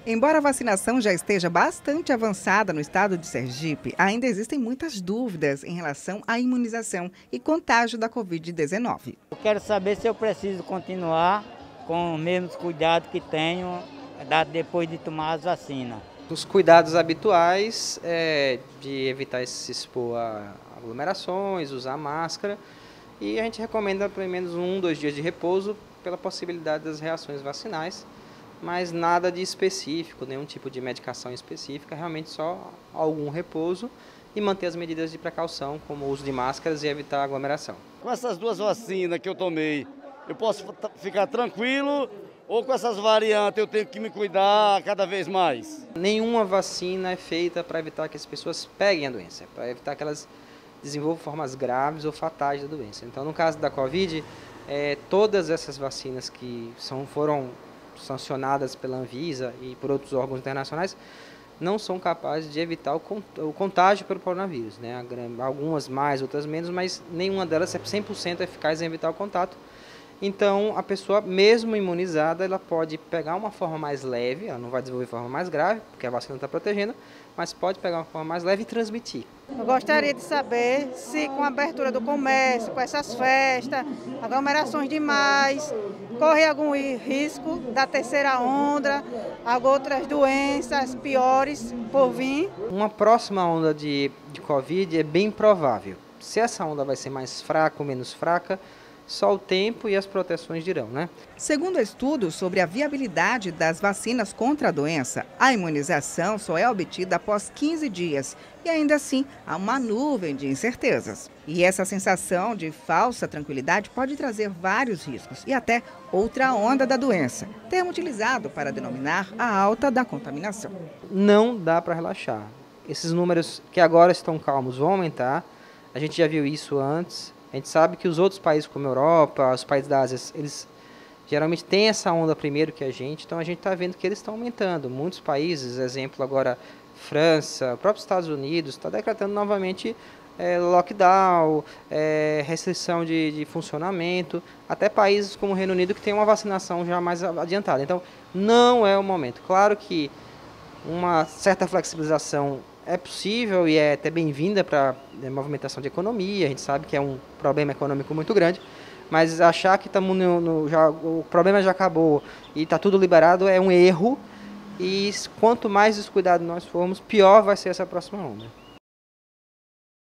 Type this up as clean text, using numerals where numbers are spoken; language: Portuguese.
Embora a vacinação já esteja bastante avançada no estado de Sergipe, ainda existem muitas dúvidas em relação à imunização e contágio da Covid-19. Eu quero saber se eu preciso continuar com os mesmos cuidados que tenho depois de tomar as vacinas. Os cuidados habituais de evitar se expor a aglomerações, usar máscara, e a gente recomenda pelo menos 1, 2 dias de repouso pela possibilidade das reações vacinais, mas nada de específico, nenhum tipo de medicação específica, realmente só algum repouso e manter as medidas de precaução, como o uso de máscaras e evitar aglomeração. Com essas 2 vacinas que eu tomei, eu posso ficar tranquilo ou com essas variantes eu tenho que me cuidar cada vez mais? Nenhuma vacina é feita para evitar que as pessoas peguem a doença, para evitar que elas desenvolvam formas graves ou fatais da doença. Então, no caso da Covid, todas essas vacinas que foram sancionadas pela Anvisa e por outros órgãos internacionais não são capazes de evitar o contágio pelo coronavírus, né? Algumas mais, outras menos, mas nenhuma delas é 100% eficaz em evitar o contato. Então, a pessoa, mesmo imunizada, ela pode pegar uma forma mais leve, ela não vai desenvolver forma mais grave, porque a vacina está protegendo, mas pode pegar uma forma mais leve e transmitir. Eu gostaria de saber se com a abertura do comércio, com essas festas, aglomerações demais, corre algum risco da terceira onda, outras doenças piores por vir? Uma próxima onda de Covid é bem provável. Se essa onda vai ser mais fraca ou menos fraca, só o tempo e as proteções dirão, né? Segundo estudos sobre a viabilidade das vacinas contra a doença, a imunização só é obtida após 15 dias e ainda assim há uma nuvem de incertezas. E essa sensação de falsa tranquilidade pode trazer vários riscos e até outra onda da doença, termo utilizado para denominar a alta da contaminação. Não dá para relaxar. Esses números que agora estão calmos vão aumentar, a gente já viu isso antes. A gente sabe que os outros países como a Europa, os países da Ásia, eles geralmente têm essa onda primeiro que a gente, então a gente está vendo que eles estão aumentando. Muitos países, exemplo agora França, o próprio Estados Unidos, está decretando novamente lockdown, restrição de funcionamento, até países como o Reino Unido que tem uma vacinação já mais adiantada. Então não é o momento. Claro que uma certa flexibilização é possível e é até bem-vinda para a movimentação de economia. A gente sabe que é um problema econômico muito grande, mas achar que o problema já acabou e está tudo liberado é um erro. E quanto mais descuidado nós formos, pior vai ser essa próxima onda.